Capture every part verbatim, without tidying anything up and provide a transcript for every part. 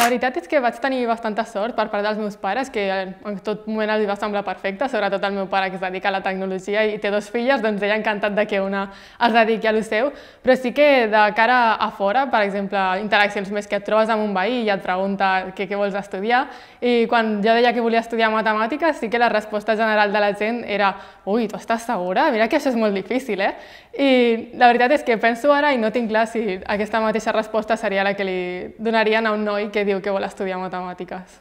La veritat és que vaig tenir bastanta sort per part dels meus pares, que en tot moment els va semblar perfecte, sobretot el meu pare, que es dedica a la tecnologia i té dos filles, doncs ell encantat de que una es dediqui a lo seu, però sí que de cara a fora, per exemple, interaccions més que et trobes amb un veí i et pregunta què, què vols estudiar, i quan jo deia que volia estudiar matemàtiques, sí que la resposta general de la gent era «Ui, tu estàs segura? Mira que això és molt difícil, eh?» I la veritat és que penso ara i no tinc clar si aquesta mateixa resposta seria la que li donarien a un noi que diu que vol estudiar matemàtiques.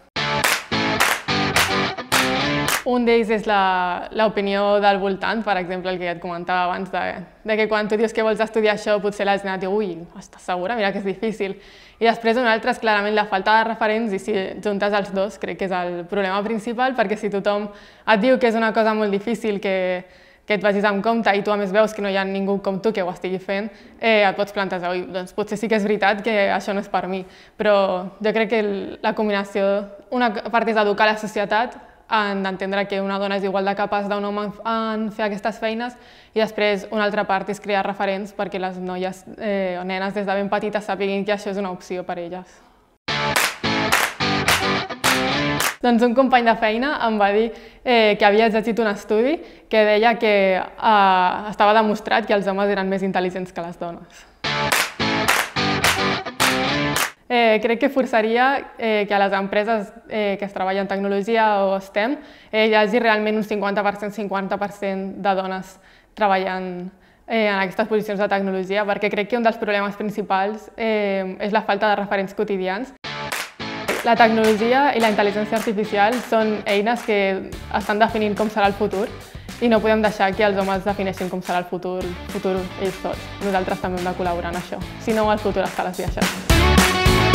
Un d'ells és l'opinió del voltant, per exemple, el que ja et comentava abans, de, de que quan tu dius que vols estudiar això, potser la gent et diu «Ui, estàs segura? Mira que és difícil». I després un altre és clarament la falta de referents, i si juntes els dos crec que és el problema principal, perquè si tothom et diu que és una cosa molt difícil, que, que et vagis amb compte i tu a més veus que no hi ha ningú com tu que ho estigui fent, eh, et pots plantejar, oi, doncs potser sí que és veritat que això no és per mi. Però jo crec que la combinació, una part és educar la societat, en d'entendre que una dona és igual de capaç d'un home en fer aquestes feines, i després una altra part és crear referents perquè les noies eh, o nenes des de ben petites sapiguin que això és una opció per elles. Doncs un company de feina em va dir eh, que havia llegit un estudi que deia que eh, estava demostrat que els homes eren més intel·ligents que les dones. Eh, crec que forçaria eh, que a les empreses eh, que es treballen en tecnologia o STEM eh, hi hagi realment un cinquanta per cent cinquanta per cent de dones treballant eh, en aquestes posicions de tecnologia, perquè crec que un dels problemes principals eh, és la falta de referents quotidians. La tecnologia i la intel·ligència artificial són eines que estan definint com serà el futur i no podem deixar que els homes defineixin com serà el futur, futur ells sols. Nosaltres també hem de col·laborar en això, si no el futur està a les viatges.